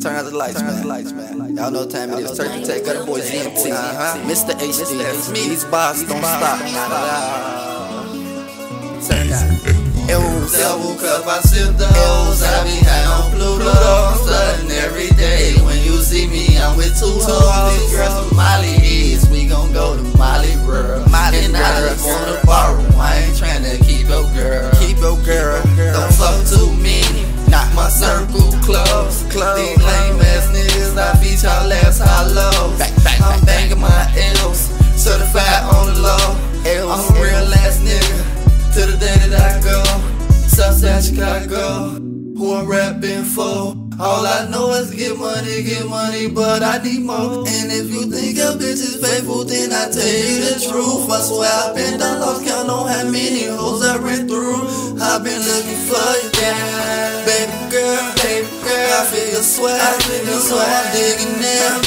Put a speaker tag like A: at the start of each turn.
A: Turn out the lights, man. Y'all know what time it is. Turkthetec, Gudda Boys Ent, Mr. HD. These bars don't stop. Turn out.
B: Double cup, I sip those. I be high on Pluto. I'm stunning every day. When you see me, I'm with two hoes. These girls from Molly East. We gon' go to Molly World. And I just wanna borrow. I ain't tryna keep your girl. Don't fuck too many. My circle close. These lame ass niggas, I beat y'all ass hollow. I'm banging my L's, certified on the low. I'm a real ass nigga, to the day that I go. Southside Chicago, who I'm rapping for. All I know is get money, but I need more. And if you think your bitch is faithful, then I tell you the truth. I swear I've been done, lost count on how many hoes I ran through. I've been looking for you, yeah. Baby girl, I feel your swag, so I'm digging in.